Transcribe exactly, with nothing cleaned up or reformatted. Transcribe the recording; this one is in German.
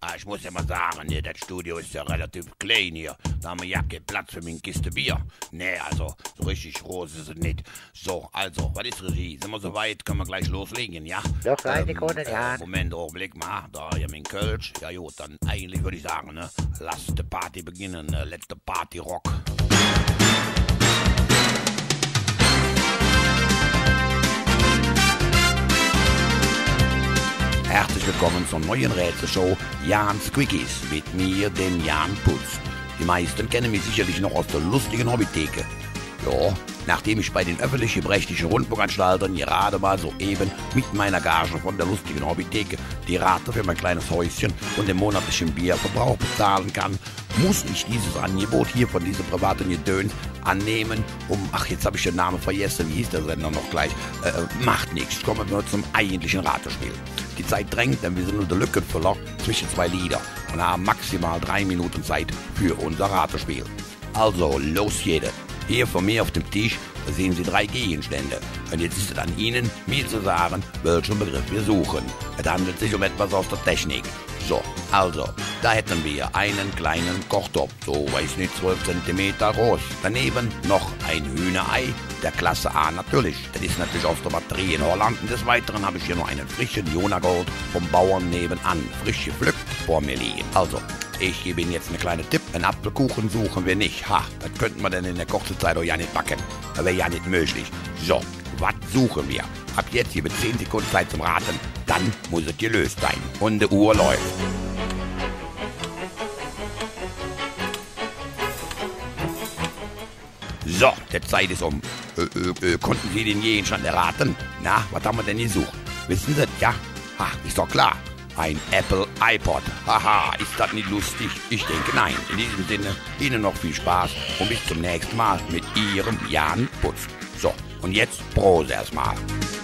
Ah, ich muss ja mal sagen, ne, das Studio ist ja relativ klein hier. Da haben wir ja keinen Platz für meine Kiste Bier. Nee, also, so richtig groß ist es nicht. So, also, was ist Regie? Sind wir soweit? Können wir gleich loslegen, ja? Noch drei Ähm, Sekunden, ja. Äh, Moment, Augenblick mal. Da, ja, mein Kölsch. Ja gut, dann eigentlich würde ich sagen, ne, lass die Party beginnen. Äh, letzte Party Rock. Herzlich willkommen zur neuen Rätselshow Jans Quickies mit mir, dem Jan Putz. Die meisten kennen mich sicherlich noch aus der lustigen Hobbytheke. Ja, nachdem ich bei den öffentlich-rechtlichen Rundfunkanstaltern gerade mal soeben mit meiner Gage von der lustigen Hobbytheke die Rate für mein kleines Häuschen und den monatlichen Bierverbrauch bezahlen kann, muss ich dieses Angebot hier von diesem privaten Gedöns annehmen, um, ach, jetzt habe ich den Namen vergessen, wie hieß der Sender noch gleich, äh, macht nichts, kommen wir zum eigentlichen Ratespiel. Die Zeit drängt, denn wir sind unter Lückenfüller zwischen zwei Lieder und haben maximal drei Minuten Zeit für unser Ratespiel. Also, los jede. Hier vor mir auf dem Tisch sehen Sie drei Gegenstände. Und jetzt ist es an Ihnen, mir zu sagen, welchen Begriff wir suchen. Es handelt sich um etwas aus der Technik. So, also, da hätten wir einen kleinen Kochtopf, so, weiß nicht, zwölf Zentimeter groß. Daneben noch ein Hühnerei, der Klasse A natürlich. Das ist natürlich aus der Batterie in Holland. Und des Weiteren habe ich hier noch einen frischen Jonagold vom Bauern nebenan, frisch gepflückt, vor mir liegen. Also, ich gebe Ihnen jetzt einen kleinen Tipp. Einen Apfelkuchen suchen wir nicht. Ha, das könnten wir denn in der kurzen Zeit auch ja nicht backen. Das wäre ja nicht möglich. So, was suchen wir? Ab jetzt hier mit zehn Sekunden Zeit zum Raten. Dann muss es gelöst sein. Und die Uhr läuft. So, die Zeit ist um. Äh, äh, äh, konnten Sie den Gegenstand erraten? Na, was haben wir denn gesucht? Wissen Sie, ja? Ha, ist doch klar. Ein Apple iPod. Haha, ist das nicht lustig? Ich denke nein. In diesem Sinne, Ihnen noch viel Spaß und bis zum nächsten Mal mit Ihrem Jan Putz. So, und jetzt Prost erstmal.